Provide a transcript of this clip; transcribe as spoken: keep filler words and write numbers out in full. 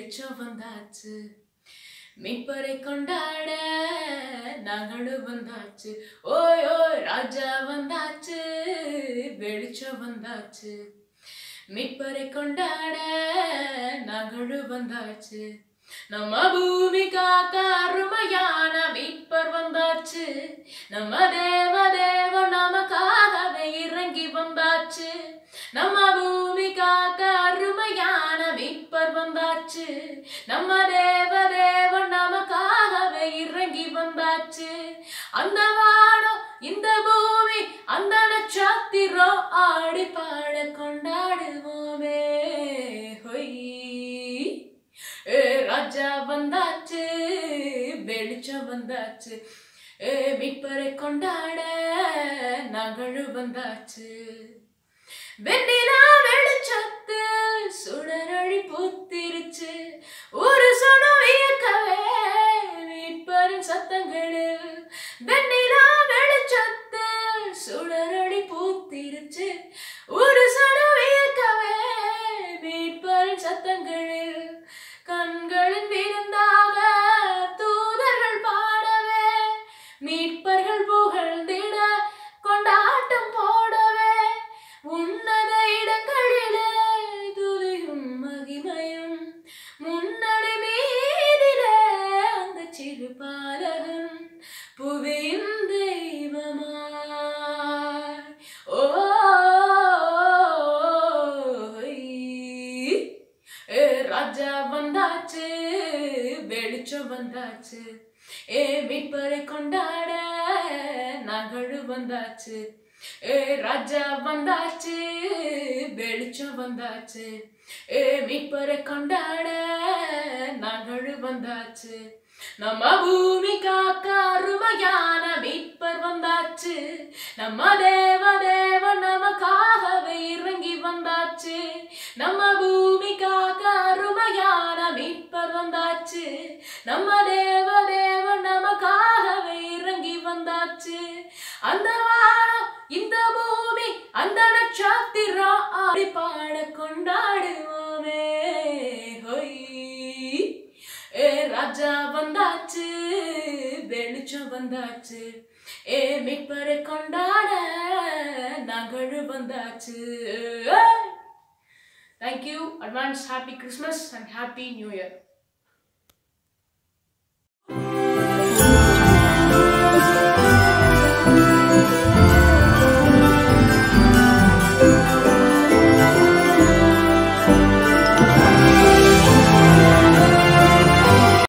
வெளிச்சம் வந்தாச்சு மீட்பரை கொண்டாட நாங்களும் வந்தாச்சு ஓய் ஓய் ராஜா வந்தாச்சு வெளிச்சம் வந்தாச்சு மீட்பரை கொண்டாட நாங்களும் வந்தாச்சு நம்ம பூமி காக்க அருமையான மீட்பர் வந்தாச்சு நம்ம தேவ தேவன் நமக்காகவே இறங்கி வந்தாச்சு நம்ம பூமி காக்க அருமையான மீட்பர் வந்தாச்சு நம்ம தேவ தேவன் நமக்காகவே இறங்கி வந்தாச்சு அந்த வானம் இந்த பூமி அந்த நட்சத்திரம் ஆடி பாட கொண்டாடுவோமே ஹொய் ஏ ராஜா வந்தாச்சு வெளிச்சம் வந்தாச்சு ஏ மீட்பரை கொண்டாட நாங்களும் வந்தாச்சு வெண்ணிலா வெளிச்சத்து சுடரொளி பூத்திருச்சு ஒரு சனம் இயக்கவே மீட்பரின் சத்தங்களில் வெண்ணிலா வெளிச்சத்து சுடரொளி பூத்திருச்சு ஒரு சனம் இயக்கவே மீட்பரின் சத்தங்களில் கண்களின் விருந்தாக தூதர்கள் பாடவே மீட்பர்கள் புகழ்ந்திட கொண்டாட்டம் போடவே உன்னத இடங்களிலே துதியும் மகிமையும் முன்னடை மீதிலே அந்த சிறு பாலகன் புவியின் தெய்வமாய் ஓ ராஜா வந்தாச்சு வெளிச்சம் வந்தாச்சு ஏ மீட்பரை கொண்டாட நாங்களும் வந்தாச்சு ஏ ராஜா வந்தாச்சு வெளிச்சம் வந்தாச்சு ஏ மீட்பரை கொண்டாட நாங்களும் வந்தாச்சு நம்ம பூமி காக்க அருமையான மீட்பர் வந்தாச்சு நம்ம தேவ தேவன் நமக்காகவே இறங்கி வந்தாச்சு நம்ம பூமி காக்க அருமையான மீட்பர் வந்தாச்சு நம்ம தேவ தேவன் நமக்காகவே இறங்கி வந்தாச்சு அந்த வானம் இந்த பூமி அந்த நட்சத்திரம் ஆடி பாட கொண்டாடுவோமே ஹொய் ஏ ராஜா வந்தாச்சு வெளிச்சம் வந்தாச்சு ஏ மீட்பரை கொண்டாட நாங்களும் வந்தாச்சு Thank you. Advance Happy Christmas and Happy New Year.